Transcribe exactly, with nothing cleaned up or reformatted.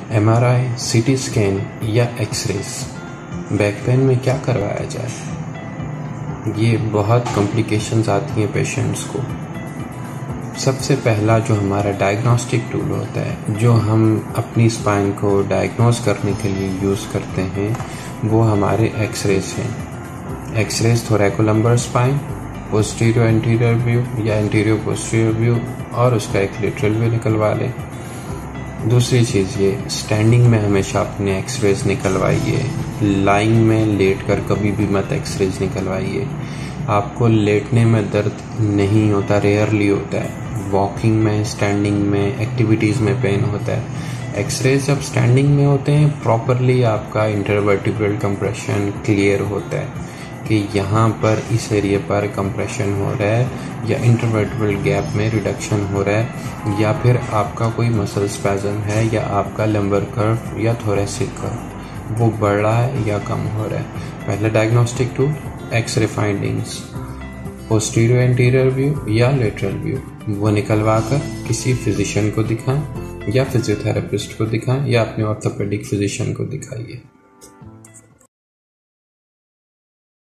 MRI, CT scan या X-rays back pain में क्या करवाया जाए। ये बहुत कॉम्प्लिकेशंस आती हैं पेशेंट्स को। सबसे पहला जो हमारा डायग्नोस्टिक टूल होता है, जो हम अपनी स्पाइन को डायग्नोस करने के लिए यूज़ करते हैं, वो हमारे एक्सरेज हैं। X rays thoracolumbar spine, posterior anterior view या एंटीरियर पोस्टीरियर व्यू, और उसका एक लेटरल व्यू निकलवा लें। दूसरी चीज़ ये, स्टैंडिंग में हमेशा अपने एक्सरेज निकलवाइए। लाइंग में लेट कर कभी भी मत एक्सरेज निकलवाइए। आपको लेटने में दर्द नहीं होता, रेयरली होता है। वॉकिंग में, स्टैंडिंग में, एक्टिविटीज़ में पेन होता है। एक्सरेज जब स्टैंडिंग में होते हैं, प्रॉपरली आपका इंटरवर्टिब्रल कंप्रेशन क्लियर होता है कि यहाँ पर इस एरिया पर कंप्रेशन हो रहा है या इंटरवर्टिब्रल गैप में रिडक्शन हो रहा है, या फिर आपका कोई मसल स्पैज़म है या आपका लंबर कर्व या थोरेसिक कर्व वो बढ़ रहा है या कम हो रहा है। पहला diagnostic tool x ray findings, posterior anterior view या लेटरल व्यू, वो निकलवा कर किसी फिजिशियन को दिखाएं या फिजियोथेरेपिस्ट को दिखाएं या अपने ऑर्थोपेडिक फिजिशियन को दिखाइए।